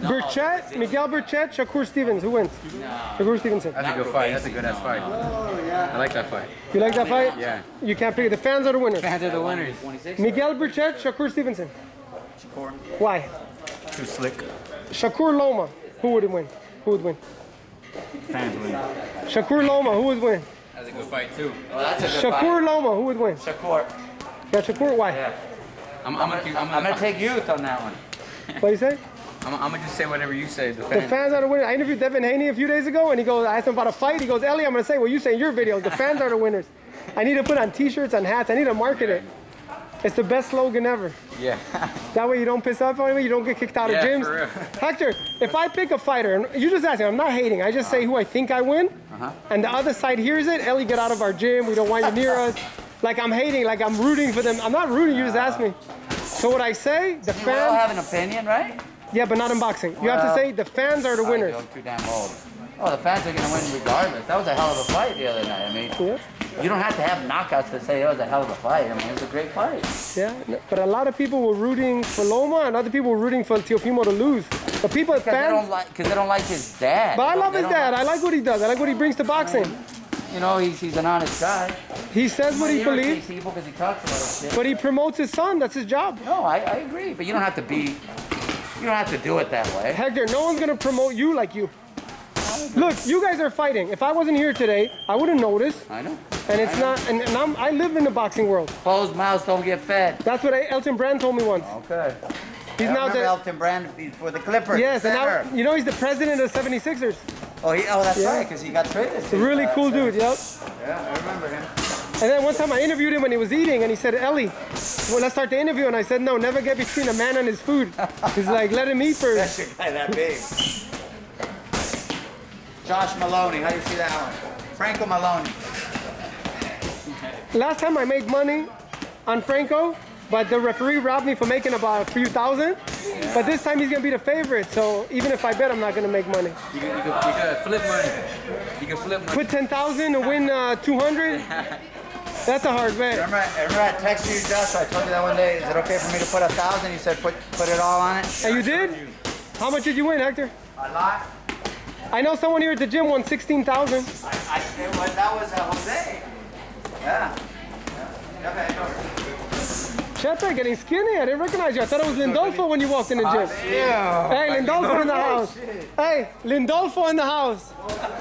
Berchelt, Miguel Berchelt, Shakur Stevens. Who wins? No. Shakur Stevenson. That's a good fight. That's a good ass fight. Oh, yeah. I like that fight. You like that fight? Yeah. You can't pick it. The fans are the winners. Fans are the winners. Miguel Berchelt, Shakur Stevenson. Shakur. Why? Too slick. Shakur Loma. Who would win? Who would win? Fans win. Shakur Loma. Who would win? That's a good fight too. Oh, that's a good Shakur fight. Loma. Who would win? Shakur. Yeah, Shakur. Why? Yeah. I'm gonna take youth on that one. What do you say? I'm gonna just say whatever you say. The fans are the winners. I interviewed Devin Haney a few days ago, and he goes, I asked him about a fight. He goes, Elie, I'm gonna say what you say in your videos. The fans are the winners. I need to put on T-shirts and hats. I need to market it. It's the best slogan ever. Yeah. That way you don't piss off anybody. You don't get kicked out of gyms. For real. Hector, if I pick a fighter, and you just ask me, I'm not hating. I just say who I think I win, and the other side hears it. Elie, get out of our gym. We don't want you near us. Like I'm hating. Like I'm rooting for them. I'm not rooting. You just ask me. So what I say, the fans. We all have an opinion, right? Yeah, but not in boxing. You have to say the fans are the winners. I'm too damn old. Oh, the fans are going to win regardless. That was a hell of a fight the other night. I mean, you don't have to have knockouts to say it was a hell of a fight. I mean, it was a great fight. Yeah, but a lot of people were rooting for Loma, and other people were rooting for Teofimo to lose. The people, Because fans, they don't like his dad. But I love his dad. I like what he does. I like what he brings to boxing. You know, he's an honest guy. He says what he believes, People because he talks about shit. but he promotes his son. That's his job. No, I agree, but you don't have to be. You don't have to do it that way. Hector, no one's gonna promote you like you. Look, you guys are fighting. If I wasn't here today, I wouldn't notice. I know. And it's not. And I live in the boxing world. Closed mouths don't get fed. That's what Elton Brand told me once. Okay. He's I now remember the Elton Brand for the Clippers. yes, and center. now you know he's the president of the 76ers. Oh, that's Yeah. right, because he got traded. He's a really cool dude. Yep. Yeah, I remember him. And then one time I interviewed him when he was eating, and he said, Elie, well, let's start the interview. And I said, no, never get between a man and his food. He's like, let him eat first. That's your guy that big. Josh Maloney, how do you see that one? Franco Maloney. Last time I made money on Franco, but the referee robbed me for making about a few thousand. Yeah. But this time he's going to be the favorite, so even if I bet, I'm not going to make money. You can flip money. You can flip money. Put 10,000 to win 200? That's a hard bet. Remember I texted you, Josh, I told you that one day, is it okay for me to put 1,000? You said put it all on it. And you did? How much did you win, Hector? A lot. I know someone here at the gym won 16,000. That was Jose. Yeah. Chepe, getting skinny. I didn't recognize you. I thought it was Lindolfo when you walked in the gym. Yeah. Hey, Lindolfo in the house. Hey, Lindolfo in the house.